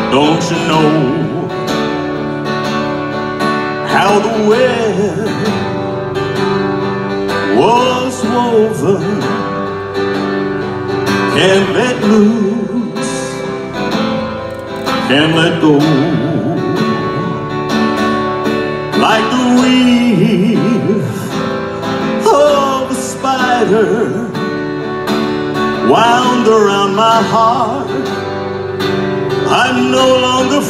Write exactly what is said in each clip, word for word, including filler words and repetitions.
Don't you know how the web was woven? Can't let loose, can't let go. Like the weave of a spider wound around my heart, I'm no longer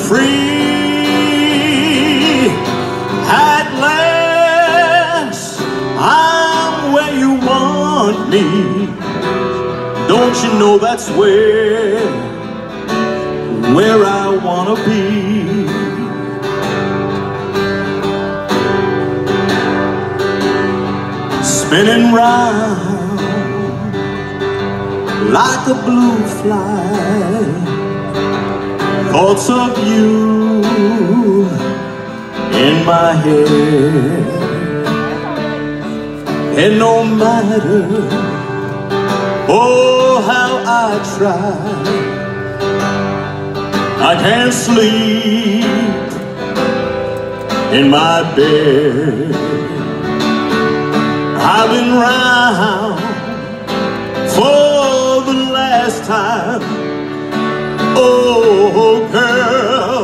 free. At last, I'm where you want me. Don't you know that's where, where I wanna be? Spinning round like a blue fly, thoughts of you in my head. And no matter, oh how I try, I can't sleep in my bed. I've been round for the last time. Oh girl,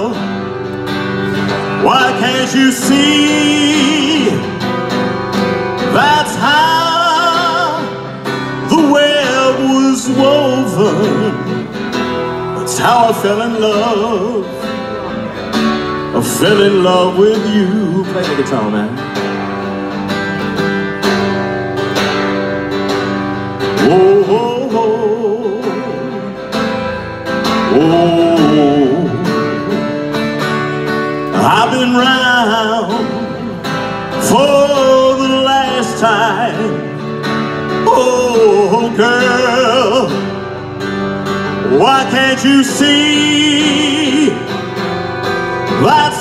why can't you see? That's how the web was woven. That's how I fell in love. I fell in love with you. Play the guitar, man. Oh, oh, oh, oh. I've been round for the last time. Oh, girl, why can't you see? That's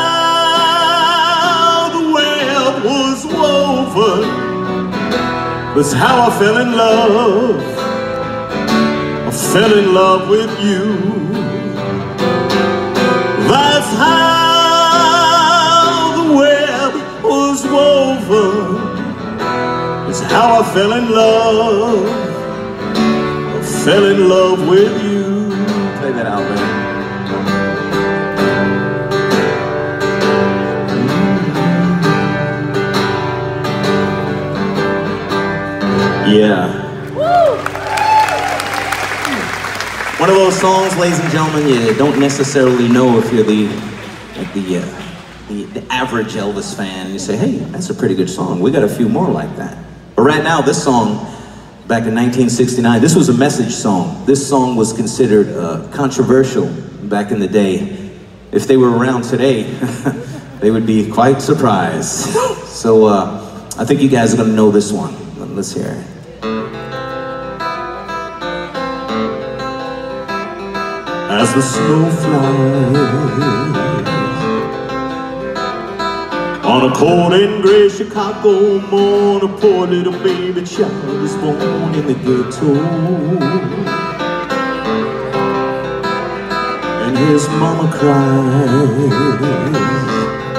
how the web was woven. That's how I fell in love. I fell in love with you. That's how the web was woven. That's how I fell in love. I fell in love with you. Play that out, man. Yeah. Woo! One of those songs, ladies and gentlemen, you don't necessarily know if you're the like the, uh, the the average Elvis fan. You say, hey, that's a pretty good song. We got a few more like that. But right now, this song, back in nineteen sixty-nine, this was a message song. This song was considered uh, controversial back in the day. If they were around today, they would be quite surprised. So uh, I think you guys are gonna know this one. Let's hear it. As the snow flies on a cold and gray Chicago morn, a poor little baby child is born in the ghetto, and his mama cries.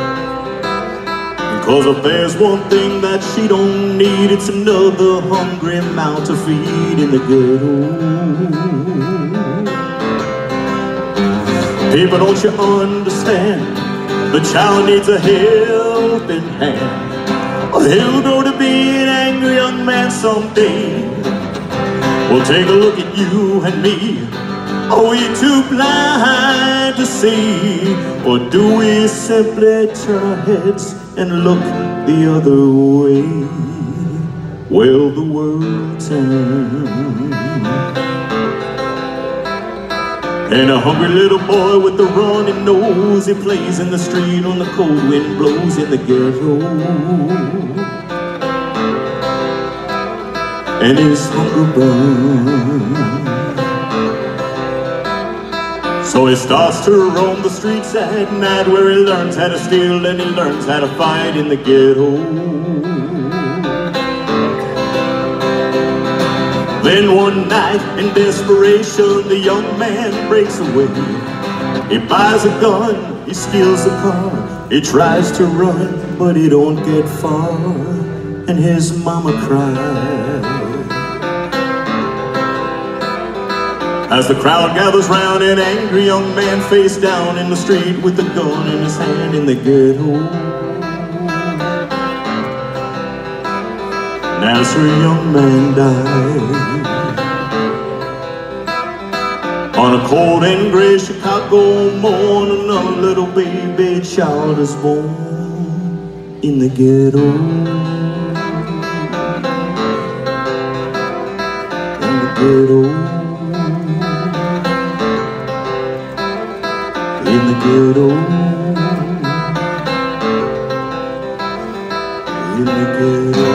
Cause if there's one thing that she don't need, it's another hungry mouth to feed in the ghetto. People, don't you understand? The child needs a helping hand, or he'll grow to be an angry young man someday. Well, take a look at you and me. Are we too blind to see? Or do we simply turn our heads and look the other way? Well, the world turns, and a hungry little boy with a runny nose, he plays in the street when the cold wind blows in the ghetto. And his hunger burns, so he starts to roam the streets at night, where he learns how to steal and he learns how to fight in the ghetto. Then one night, in desperation, the young man breaks away He buys a gun, he steals a car, he tries to run, but he don't get far, and his mama cries. As the crowd gathers round, an angry young man face down in the street with a gun in his hand in the ghetto. And as her young man died, on a cold and gray Chicago morn, another little baby child is born in the ghetto. In the ghetto. In the ghetto, in the ghetto.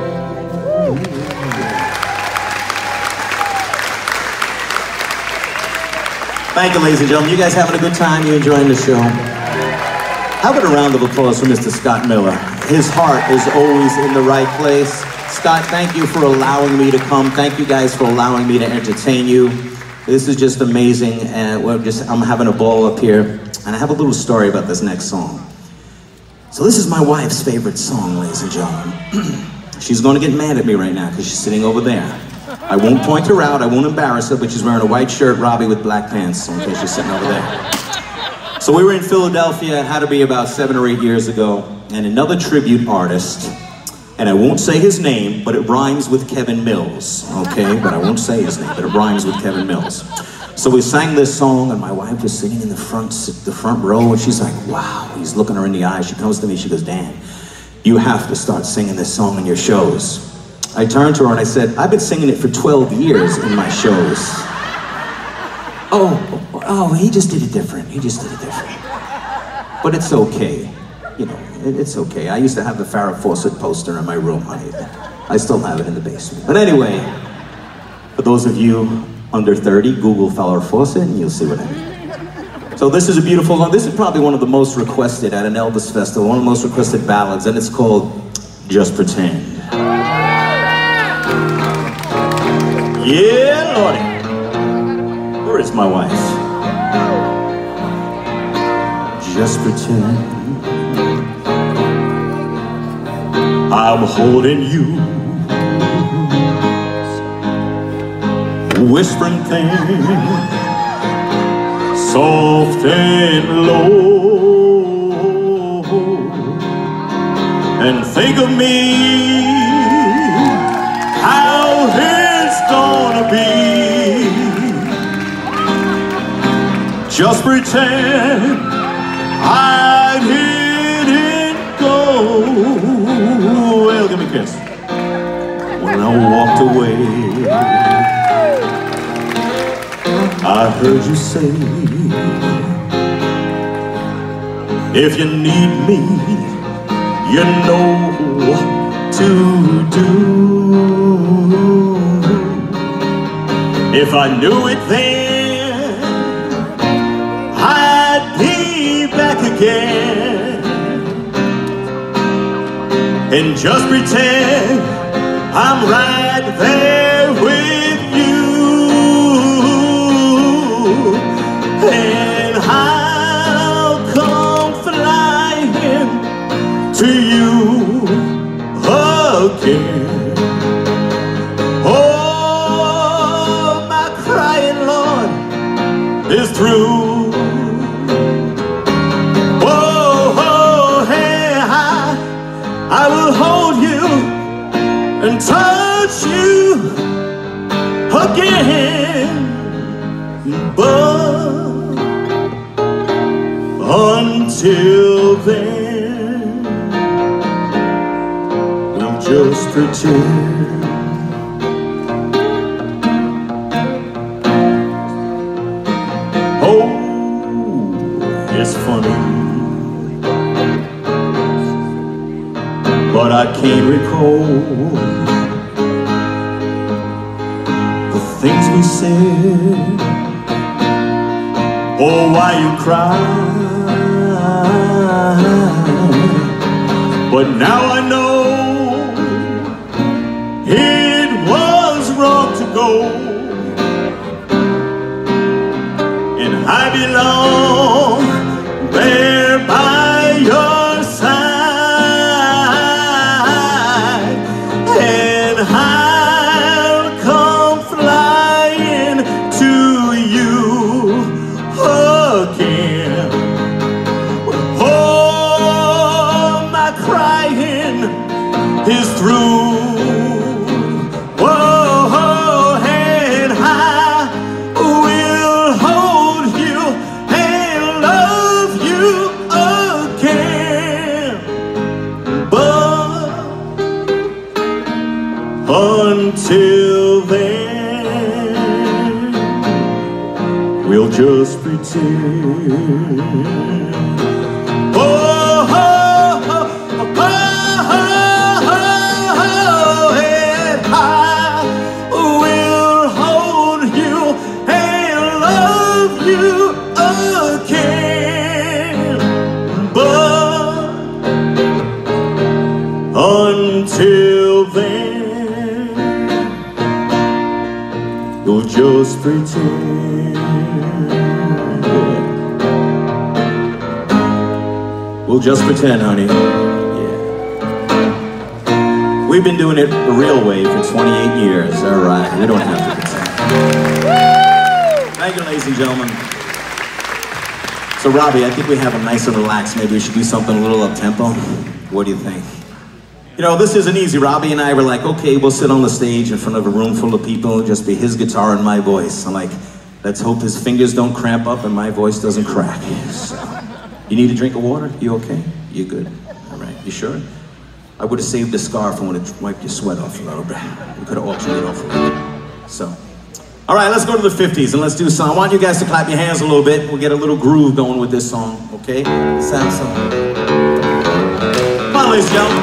Thank you, ladies and gentlemen. You guys having a good time? You enjoying the show? How about a round of applause for Mister Scott Miller? His heart is always in the right place. Scott, thank you for allowing me to come. Thank you guys for allowing me to entertain you. This is just amazing, and we're just, I'm having a ball up here, and I have a little story about this next song. So this is my wife's favorite song, ladies and gentlemen. She's going to get mad at me right now because she's sitting over there. I won't point her out, I won't embarrass her, but she's wearing a white shirt, Robbie with black pants, in case she's sitting over there. So we were in Philadelphia, it had to be about seven or eight years ago, and another tribute artist, and I won't say his name, but it rhymes with Kevin Mills, okay? But I won't say his name, but it rhymes with Kevin Mills. So we sang this song, and my wife was sitting in the front, the front row, and she's like, wow. He's looking her in the eyes. She comes to me, she goes, Dan, you have to start singing this song in your shows. I turned to her and I said, I've been singing it for twelve years in my shows. Oh, oh, he just did it different. He just did it different. But it's okay. You know, it's okay. I used to have the Farrah Fawcett poster in my room, honey. I still have it in the basement. But anyway, for those of you under thirty, Google Farrah Fawcett and you'll see what I mean. So this is a beautiful song. This is probably one of the most requested at an Elvis festival, one of the most requested ballads, and it's called Just Pretend. Yeah, Lordy. Where is my wife? Just pretend I'm holding you, whispering things soft and low, and think of me, how it's gonna be. Just pretend I didn't go. Well, give me a kiss. When I walked away, I heard you say, if you need me, you know what to do. If I knew it then, I'd be back again. And just pretend I'm right there with you, and I'll come flying to you again. Oh, my crying Lord is through. I will hold you and touch you again, but until then, we'll just pretend. Oh, it's funny, but I can't recall the things we said, or why you cried. But now I know it was wrong to go, and I belong there by your side, and I'll come flying to you again. Oh, my crying is through. Until then, we'll just pretend. Oh, oh, oh, oh, oh, oh, and I will hold you and love you again. But until then, we'll just pretend. We'll just pretend, honey. Yeah. We've been doing it the real way for twenty-eight years. All right, we don't have to pretend. Thank you, ladies and gentlemen. So, Robbie, I think we have a nice and relaxed. Maybe we should do something a little up-tempo. What do you think? You know, this isn't easy. Robbie and I were like, okay, we'll sit on the stage in front of a room full of people. It'll just be his guitar and my voice. I'm like, let's hope his fingers don't cramp up and my voice doesn't crack. So, you need a drink of water? You okay? You good? All right, you sure? I would have saved the scarf and would have wiped your sweat off a little bit. We could have auctioned it off a little bit. So, all right, let's go to the fifties and let's do some. I want you guys to clap your hands a little bit. We'll get a little groove going with this song, okay? Let's have some. Come on, ladies and gentlemen.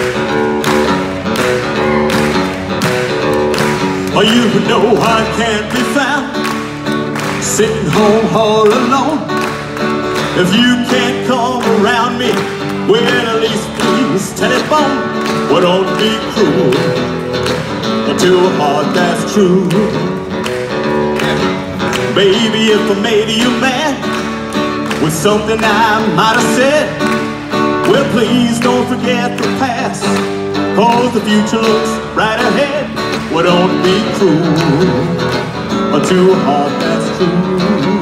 Oh, you know I can't be found sitting home all alone. If you can't come around me, well, at least please telephone. Well, don't be cruel to a heart that's true. Baby, if I made you mad with something I might have said, well, please don't forget the past, cause the future looks right ahead. Well, don't be cruel to a heart that's true.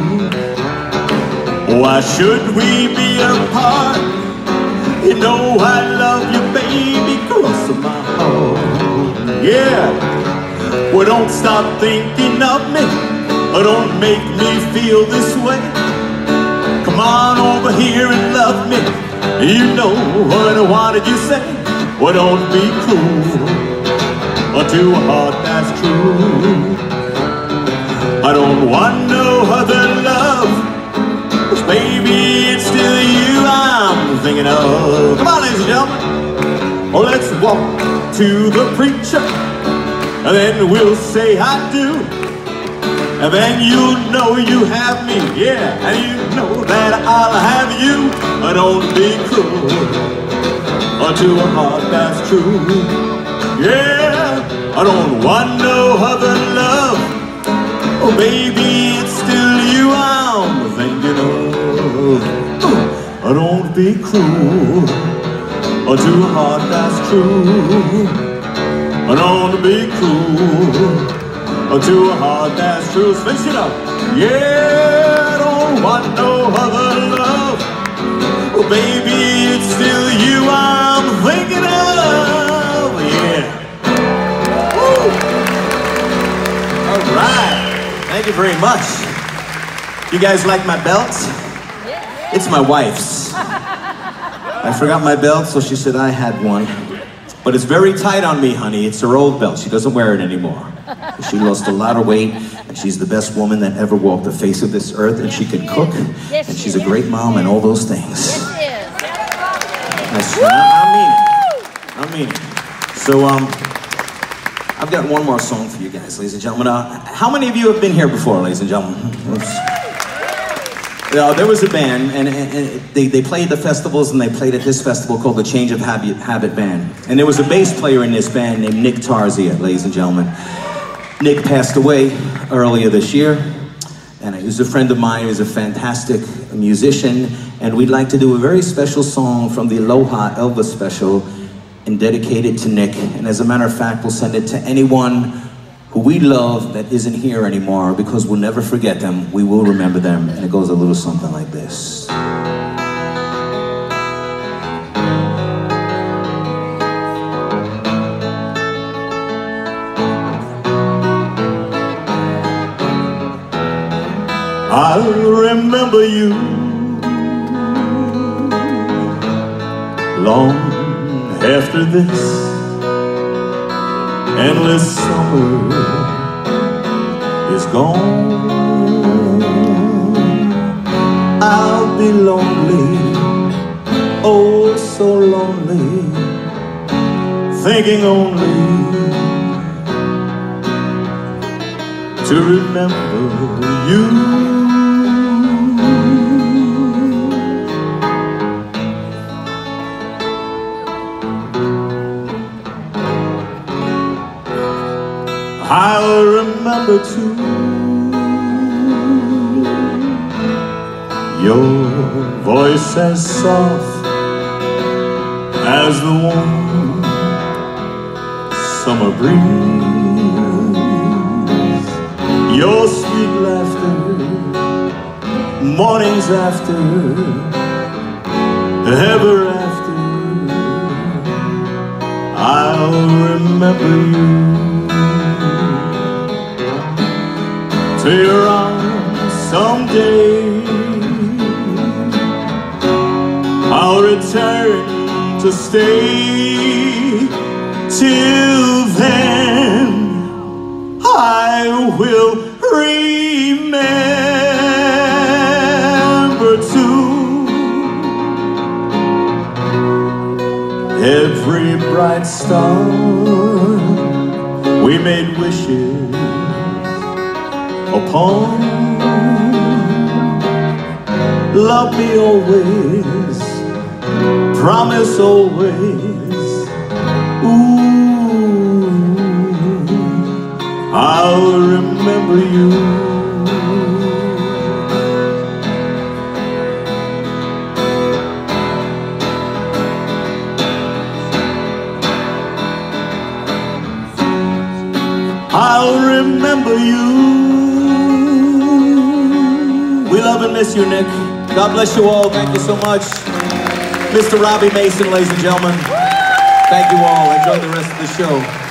Why should we be apart? You know I love you, baby, cross my heart. Yeah. Well, don't stop thinking of me, or don't make me feel this way. Come on over here and love me. You know what I wanted you say. Well, don't be cruel to a heart that's true. I don't want no other love, 'cause baby, it's still you I'm thinking of. Come on, ladies and gentlemen. Oh, let's walk to the preacher, and then we'll say I do. And then you'll know you have me, yeah, and you know that I'll have you. I don't be cruel to a heart that's true. Yeah, I don't want no other love. Oh, baby, it's still you I'm thinking of. I don't be cruel to a heart that's true. I don't be cruel to a heart that's true. Let's finish it up. Yeah, I don't want no other love. Oh, baby, it's still you I'm thinking of. Yeah. Woo. All right. Thank you very much. You guys like my belt? It's my wife's. I forgot my belt, so she said I had one. But it's very tight on me, honey. It's her old belt. She doesn't wear it anymore. She lost a lot of weight, and she's the best woman that ever walked the face of this earth, and she can cook, and she's a great mom, and all those things. I swear, I mean it. I mean it. So, um, I've got one more song for you guys, ladies and gentlemen. Uh, how many of you have been here before, ladies and gentlemen? Oops. Uh, there was a band, and, and, and they, they played the festivals, and they played at this festival called the Change of Habit, Habit Band. And there was a bass player in this band named Nick Tarzia, ladies and gentlemen. Nick passed away earlier this year, And he's a friend of mine, he's a fantastic musician, and we'd like to do a very special song from the Aloha Elvis special and dedicate it to Nick. And as a matter of fact, we'll send it to anyone who we love that isn't here anymore, because we'll never forget them, we will remember them, and it goes a little something like this. I'll remember you long after this endless summer is gone. I'll be lonely, oh so lonely, thinking only to remember you. I'll remember too your voice as soft as the warm summer breeze, your sweet laughter mornings after, ever after. I'll remember you to your arms someday. I'll return to stay. Till then I will remember too every bright star we made wishes upon. Love me always, promise always. Ooh, I'll remember you. I'll remember you. We love and miss you, Nick. God bless you all. Thank you so much. Mister Robbie Mason, ladies and gentlemen. Thank you all. Enjoy the rest of the show.